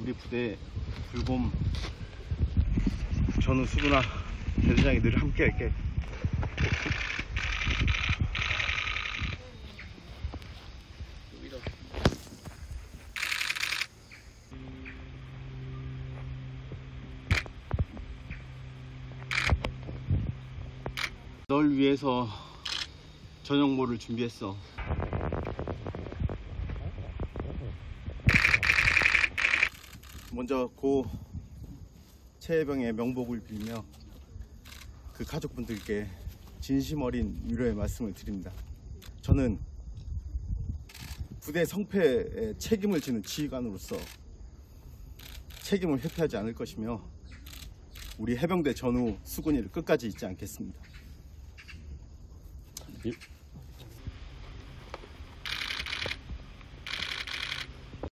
우리 부대 불곰 전우 수구나 대대장이 늘 함께 할게. 널 위해서 저녁모를 준비했어. 먼저 고 최혜병의 명복을 빌며 그 가족분들께 진심 어린 위로의 말씀을 드립니다. 저는 부대 성패에 책임을 지는 지휘관으로서 책임을 회피하지 않을 것이며 우리 해병대 전우 수군이를 끝까지 잊지 않겠습니다.